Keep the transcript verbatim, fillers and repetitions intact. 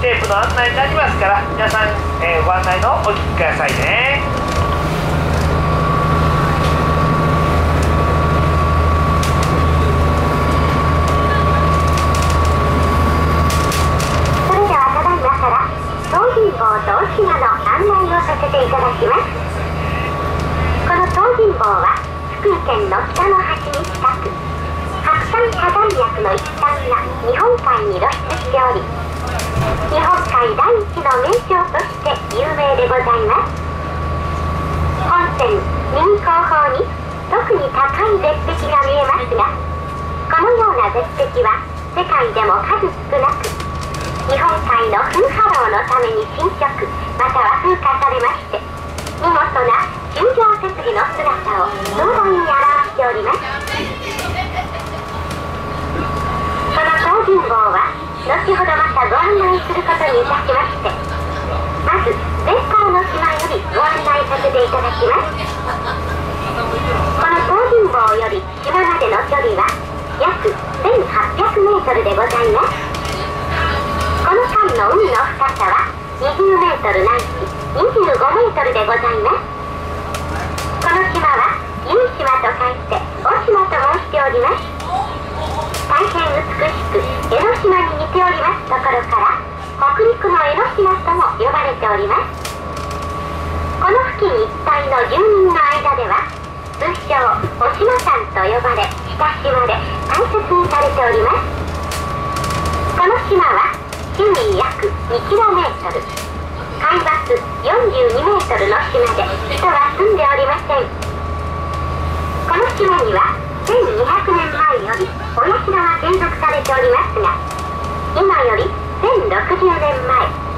テープの案内になりますから、皆さん、えー、ご案内のお聞きくださいね。 それではただいまから東尋坊と大島の案内をさせていただきます。この東尋坊は福井県の北の端に近く、白山破断脈の一端が日本海に露出しており、日本海第一の名勝として有名でございます。本線右後方に特に高い絶壁が見えますが、このような絶壁は世界でも数少なく、日本海の風波浪のために侵食または風化されまして、見事な柱状設備の姿を壮大に表しております。この東尋坊は後ほどまたご案内することにいたしまして、まず前方の島よりご案内させていただきます。この東尋坊より島までの距離は約せんはっぴゃくメートルでございます。この間の海の深さはにじゅうメートルないしにじゅうごメートルでございます。この島は由島と書いて大島と申しております。大変美しく江ノ島に似ておりますところから、北陸の江ノ島とも呼ばれております。この付近一帯の住民の間では通称お島さんと呼ばれ親しまれ大切にされております。この島は周囲約にキロメートル、海抜よんじゅうにメートルの島で人は住んでおりません。この島にはせんにひゃくねんまえよりお社が建築されておりますが、今よりせんろくじゅうねんまえ